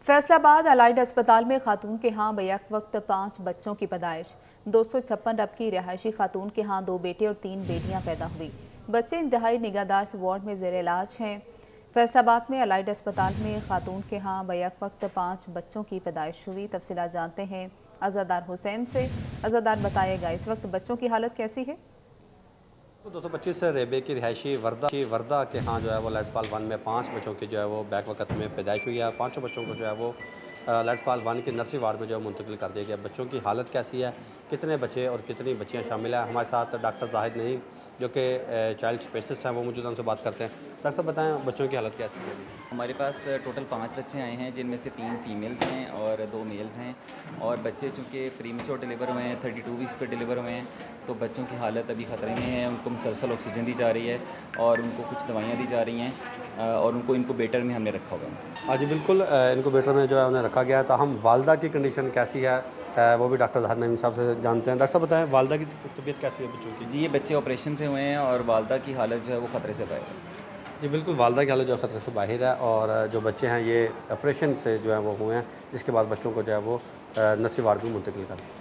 Faisalabad allied अस्पताल में खातून के यहाँ बैक वक्त 5 बच्चों की पैदाइश। 256 रब की रिहायशी खातून के यहाँ 2 बेटे और 3 बेटियां पैदा हुई। बच्चे इंतहाई निगाहदाश्त वार्ड में जेर इलाज हैं। फैसलाबाद में अलाइड अस्पताल में खातून के यहाँ बैक वक्त 5 बच्चों की पैदाइश हुई। तफसीलात जानते हैं अज़ादार हुसैन से। अज़ादार बताएगा, इस वक्त बच्चों की हालत कैसी है? 225 रेबे की रिहायशी वर्दा के यहाँ जो है वो लाइट्सपाल 1 में 5 बच्चों की जो है वो बैक वक्त में पैदाइश हुई है। 5 बच्चों को जो है वो लाइट्सपाल 1 की नर्सरी वार्ड में जो है मुंतकिल कर दिया गया। बच्चों की हालत कैसी है, कितने बच्चे और कितनी बच्चियाँ शामिल हैं? हमारे साथ डॉक्टर जाहिद नईम जो कि चाइल्ड स्पेशलिस्ट हैं वो मौजूद, उनसे बात करते हैं। डॉक्टर साहब बताएं, बच्चों की हालत कैसी है? हमारे पास टोटल 5 बच्चे आए हैं, जिनमें से 3 फीमेल्स हैं और 2 मेल्स हैं। और बच्चे चूँकि प्रीमेच्योर डिलीवर हुए हैं, 32 वीक्स पे डिलीवर हुए हैं, तो बच्चों की हालत अभी ख़तरे में है। उनको मुसलसल ऑक्सीजन दी जा रही है और उनको कुछ दवाइयाँ दी जा रही हैं और उनको इनक्यूबेटर में हमने रखा हुआ है। हाँ जी बिल्कुल, इनक्यूबेटर में जो है उन्हें रखा गया है। तो हम वालदा की कंडीशन कैसी है वो भी डॉक्टर जाहिद नईम साहब से जानते हैं। डॉक्टर साहब बताएं, वालदा की तबीयत कैसी है बच्चों की? जी, ये बच्चे ऑपरेशन से हुए हैं और वालदा की हालत जो है वो ख़तरे से बाहर है। जी बिल्कुल, वालदा की हालत जो है ख़तरे से बाहर है और जो बच्चे हैं ये ऑपरेशन से जो है वो हुए हैं, जिसके बाद बच्चों को जो है वो नर्सरी वार्ड में मुंतकिल कर दिया।